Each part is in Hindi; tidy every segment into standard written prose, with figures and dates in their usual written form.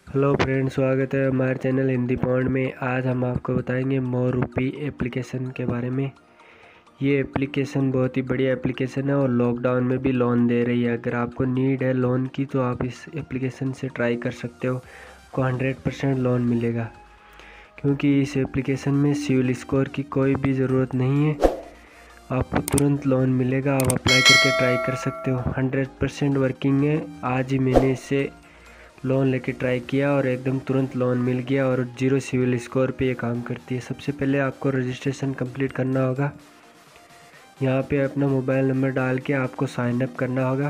हेलो फ्रेंड्स, स्वागत है हमारे चैनल हिंदी पॉइंट में। आज हम आपको बताएंगे मोरूपी एप्लीकेशन के बारे में। ये एप्लीकेशन बहुत ही बढ़िया एप्लीकेशन है और लॉकडाउन में भी लोन दे रही है। अगर आपको नीड है लोन की तो आप इस एप्लीकेशन से ट्राई कर सकते हो। आपको 100% लोन मिलेगा, क्योंकि इस एप्लीकेशन में सिविल स्कोर की कोई भी ज़रूरत नहीं है। आपको तुरंत लोन मिलेगा। आप अप्लाई करके ट्राई कर सकते हो। 100% वर्किंग है। आज ही मैंने इससे लोन लेके ट्राई किया और एकदम तुरंत लोन मिल गया और 0 सिविल स्कोर पे ये काम करती है। सबसे पहले आपको रजिस्ट्रेशन कंप्लीट करना होगा। यहाँ पे अपना मोबाइल नंबर डाल के आपको साइन अप करना होगा।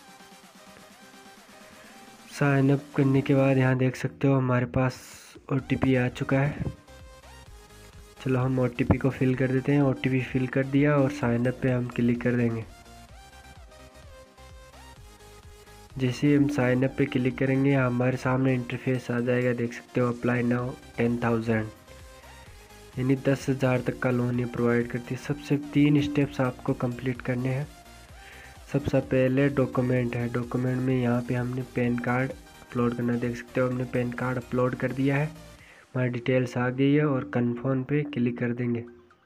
साइन अप करने के बाद यहाँ देख सकते हो हमारे पास OTP आ चुका है। चलो हम OTP को फिल कर देते हैं। OTP फिल कर दिया और साइन अप पे हम क्लिक कर देंगे। जैसे ही हम साइन अप पे क्लिक करेंगे हमारे सामने इंटरफेस आ जाएगा। देख सकते हो अप्लाई नाउ 10,000, यानी 10,000 तक का लोन ये प्रोवाइड करती है। सबसे 3 स्टेप्स आपको कंप्लीट करने हैं। सबसे पहले डॉक्यूमेंट है। डॉक्यूमेंट में यहाँ पे हमने पैन कार्ड अपलोड करना। देख सकते हो हमने पैन कार्ड अपलोड कर दिया है। हमारी डिटेल्स आ गई है और कन्फर्म पे क्लिक कर देंगे।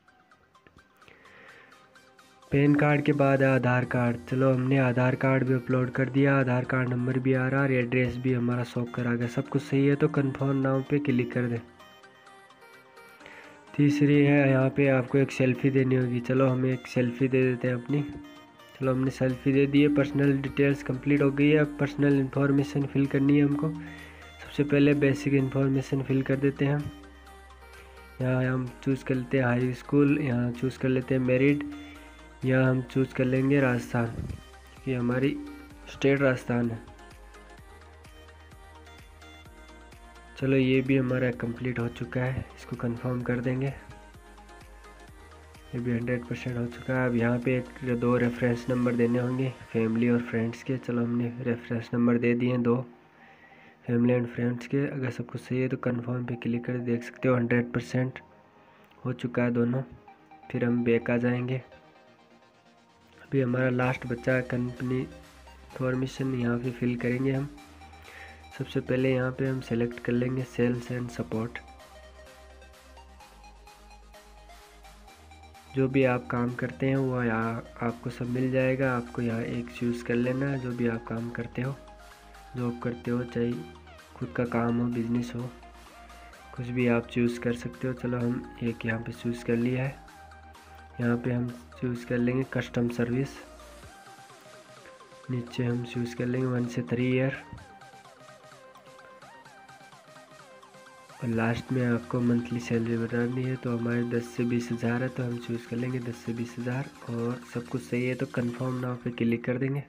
पैन कार्ड के बाद आधार कार्ड। चलो हमने आधार कार्ड भी अपलोड कर दिया। आधार कार्ड नंबर भी आ रहा है और एड्रेस भी हमारा शो करा गया। सब कुछ सही है तो कन्फर्म नाउ पे क्लिक कर दें। तीसरी है, यहाँ पे आपको एक सेल्फ़ी देनी होगी। चलो हम एक सेल्फ़ी दे देते हैं अपनी। चलो हमने सेल्फ़ी दे दी है। पर्सनल डिटेल्स कंप्लीट हो गई है। अब पर्सनल इन्फॉर्मेशन फिल करनी है हमको। सबसे पहले बेसिक इन्फॉर्मेशन फिल कर देते हैं हम। यहाँ हम चूज़ कर लेते हैं हाई स्कूल, यहाँ चूज़ कर लेते हैं मेरिट, यहाँ हम चूज़ कर लेंगे राजस्थान, क्योंकि हमारी स्टेट राजस्थान है। चलो ये भी हमारा कंप्लीट हो चुका है, इसको कंफर्म कर देंगे। ये भी 100% हो चुका है। अब यहाँ पे 2 रेफरेंस नंबर देने होंगे, फैमिली और फ्रेंड्स के। चलो हमने रेफरेंस नंबर दे दिए हैं 2, फैमिली एंड फ्रेंड्स के। अगर सब कुछ सही है तो कंफर्म पे क्लिक कर। देख सकते हो 100% हो चुका है दोनों। फिर हम बैक आ जाएंगे। अभी हमारा लास्ट बचा है कंपनी इन्फॉर्मेशन, यहाँ पे फिल करेंगे हम। सबसे पहले यहाँ पे हम सेलेक्ट कर लेंगे सेल्स एंड सपोर्ट। जो भी आप काम करते हैं वो यहाँ आपको सब मिल जाएगा। आपको यहाँ एक चूज़ कर लेना है। जो भी आप काम करते हो, जॉब करते हो, चाहे खुद का काम हो, बिजनेस हो, कुछ भी आप चूज़ कर सकते हो। चलो हम एक यहाँ पे चूज़ कर लिया है। यहाँ पे हम चूज़ कर लेंगे कस्टम सर्विस। नीचे हम चूज़ कर लेंगे 1 से 3 ईयर। और लास्ट में आपको मंथली सैलरी बतानी है, तो हमारे 10 से 20 हज़ार है, तो हम चूज़ कर लेंगे 10 से 20 हज़ार। और सब कुछ सही है तो कंफर्म नाउ पे क्लिक कर देंगे।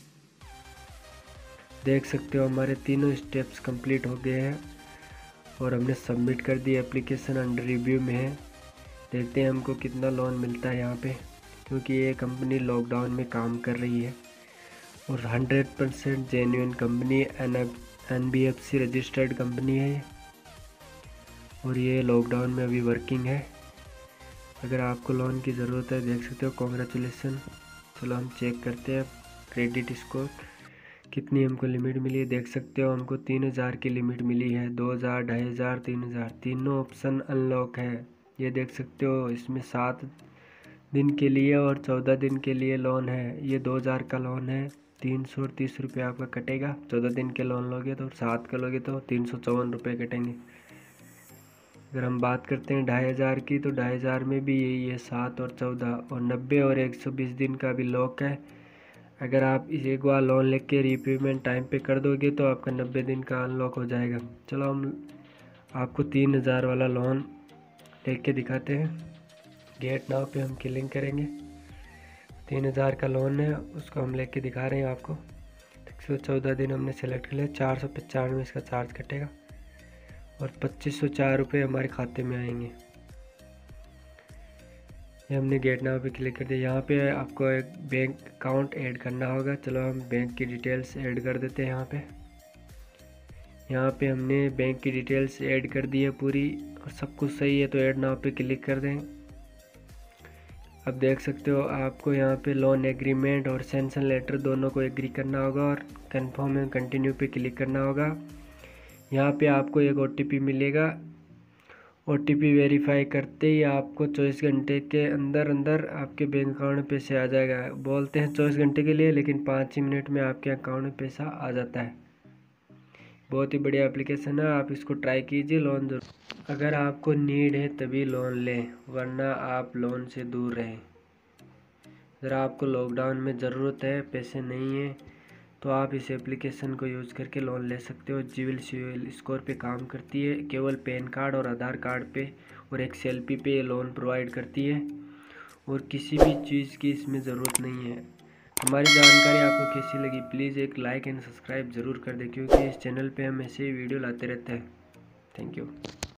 देख सकते हो हमारे तीनों स्टेप्स कंप्लीट हो गए हैं और हमने सबमिट कर दी। एप्लीकेशन अंडर रिव्यू में है। देखते हैं हमको कितना लोन मिलता है यहाँ पे, क्योंकि ये कंपनी लॉकडाउन में काम कर रही है और 100% genuine company, NBFC registered company है और ये लॉकडाउन में अभी वर्किंग है। अगर आपको लोन की ज़रूरत है, देख सकते हो, कॉन्ग्रेचुलेसन। चलो हम चेक करते हैं क्रेडिट स्कोर कितनी हमको लिमिट मिली है। देख सकते हो हमको 3,000 की लिमिट मिली है। 2,000, 2,500, 3,000 तीनों ऑप्शन अनलॉक है। ये देख सकते हो इसमें 7 दिन के लिए और 14 दिन के लिए लोन है। ये 2,000 का लोन है। 330 रुपये आपका कटेगा। 14 दिन के लोन लोगे तो, 7 का लोगे तो 354 रुपये कटेंगे। अगर हम बात करते हैं 2,500 की, तो 2,500 में भी यही है, 7 और 14 और 90 और 120 दिन का भी लॉक है। अगर आप इस एक बार लोन लेके रीपेमेंट टाइम पे कर दोगे तो आपका 90 दिन का अनलॉक हो जाएगा। चलो हम आपको 3,000 वाला लोन लेके दिखाते हैं। गेट नाउ पे हम क्लिक करेंगे। 3,000 का लोन है, उसको हम लेके दिखा रहे हैं आपको। 114 दिन हमने सेलेक्ट कर लिया। 495 इसका चार्ज कटेगा और 2,504 रुपये हमारे खाते में आएंगे। ये हमने गेट नाउ पे क्लिक कर दिया। यहाँ पे आपको एक बैंक अकाउंट ऐड करना होगा। चलो हम बैंक की डिटेल्स ऐड कर देते हैं। यहाँ पे हमने बैंक की डिटेल्स ऐड कर दी है पूरी और सब कुछ सही है तो ऐड नाउ पे क्लिक कर दें। अब देख सकते हो आपको यहाँ पे लोन एग्रीमेंट और सैंक्शन लेटर दोनों को एग्री करना होगा और कंफर्म एंड कंटिन्यू पे क्लिक करना होगा। यहाँ पे आपको एक OTP मिलेगा। OTP वेरीफाई करते ही आपको 24 घंटे के अंदर अंदर आपके बैंक अकाउंट में पैसे आ जाएगा। बोलते हैं 24 घंटे के लिए, लेकिन 5 ही मिनट में आपके अकाउंट में पैसा आ जाता है। बहुत ही बढ़िया एप्लीकेशन है, आप इसको ट्राई कीजिए। लोन जरूर, अगर आपको नीड है तभी लोन लें, वरना आप लोन से दूर रहें। अगर आपको लॉकडाउन में ज़रूरत है, पैसे नहीं है, तो आप इस एप्लीकेशन को यूज़ करके लोन ले सकते हो। सिविल स्कोर पे काम करती है, केवल पैन कार्ड और आधार कार्ड पे और एक सेल्फी पे ये लोन प्रोवाइड करती है, और किसी भी चीज़ की इसमें ज़रूरत नहीं है। हमारी जानकारी आपको कैसी लगी, प्लीज़ एक लाइक एंड सब्सक्राइब ज़रूर कर दें, क्योंकि इस चैनल पे हम ऐसे ही वीडियो लाते रहते हैं। Thank you.